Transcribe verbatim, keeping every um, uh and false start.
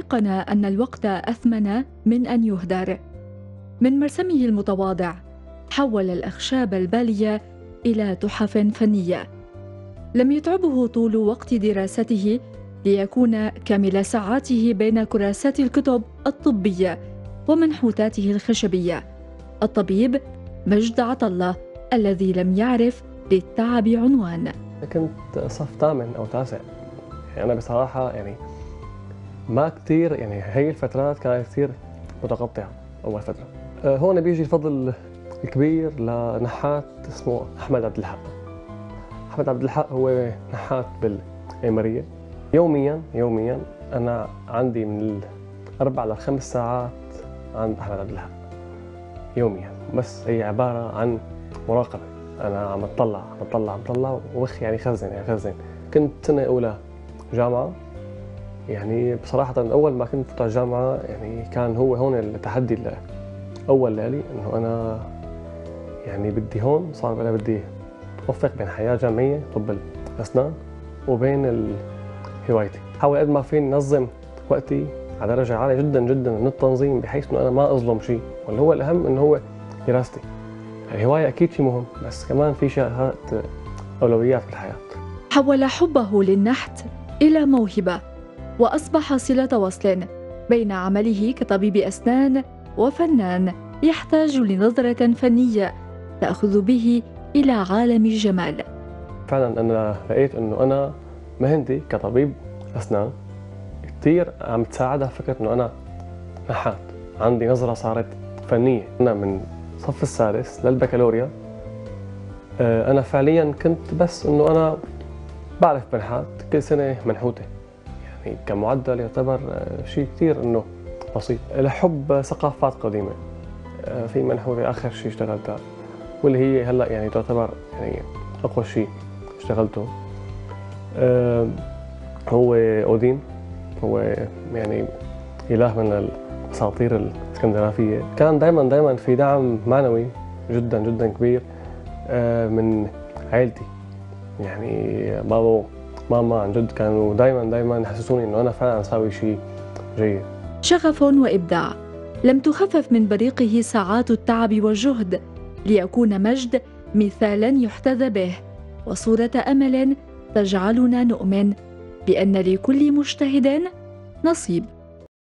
أيقن أن الوقت أثمن من أن يهدر. من مرسمه المتواضع حول الأخشاب البالية إلى تحف فنية. لم يتعبه طول وقت دراسته ليكون كامل ساعاته بين كراسات الكتب الطبية ومنحوتاته الخشبية. الطبيب مجد عطلة الذي لم يعرف للتعب عنوان. كنت صف ثامن أو تاسع، يعني أنا بصراحة يعني ما كتير، يعني هي الفترات كانت كتير متقطعة. أول فترة أه هون بيجي الفضل الكبير لنحات اسمه أحمد عبد الحق. أحمد عبد الحق هو نحات بالإمارية. يوميا يوميا أنا عندي من الأربع لخمس ساعات عند أحمد عبد الحق يوميا، بس هي عبارة عن مراقبة. أنا عم أطلع عم أطلع عم أطلع وخ يعني خزن يعني خزن. كنت سنة أولى جامعة، يعني بصراحة أول ما كنت فتح الجامعة يعني كان هو هون التحدي الأول لي، إنه أنا يعني بدي هون صار أنا بدي أوفق بين حياة جامعية طب الأسنان وبين هوايتي. حاول قد ما فيني نظم وقتي على درجة عالية جدا جدا من التنظيم، بحيث إنه أنا ما أظلم شيء، واللي هو الأهم إنه هو دراستي. الهواية أكيد شيء مهم، بس كمان في شغلات أولويات في الحياة. حول حبه للنحت إلى موهبة، وأصبح صلة وصل بين عمله كطبيب أسنان وفنان يحتاج لنظرة فنية تأخذ به إلى عالم الجمال. فعلا أنا لقيت إنه أنا مهنتي كطبيب أسنان كثير عم تساعدها فكرة إنه أنا نحات. عندي نظرة صارت فنية. أنا من صف السادس للبكالوريا أنا فعليا كنت بس إنه أنا بعرف منحات، كل سنة منحوتة، يعني كمعدل يعتبر شيء كثير إنه بسيط. لحب ثقافات قديمة في منحوتة آخر شيء اشتغلتها، واللي هي هلا يعني تعتبر يعني أقوى شيء اشتغلته هو أودين. هو يعني إله من الأساطير الاسكندنافية. كان دائما دائما في دعم معنوي جدا جدا كبير من عائلتي، يعني بابا ماما عن جد كانوا دائما دائما يحسسوني إنه أنا فعلا أسوي شيء جيد. شغف وإبداع. لم تخفف من بريقه ساعات التعب والجهد ليكون مجد مثالا يحتذى به وصورة أمل تجعلنا نؤمن بأن لكل مجتهد نصيب.